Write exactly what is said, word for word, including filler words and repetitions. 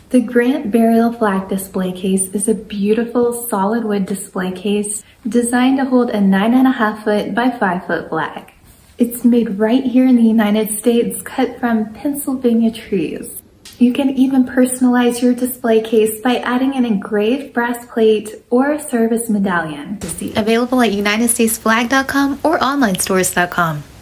The Grant Burial Flag display case is a beautiful solid wood display case designed to hold a nine and a half foot by five foot flag. It's made right here in the United States, cut from Pennsylvania trees. You can even personalize your display case by adding an engraved brass plate or a service medallion. Available at united states flag dot com or online stores dot com.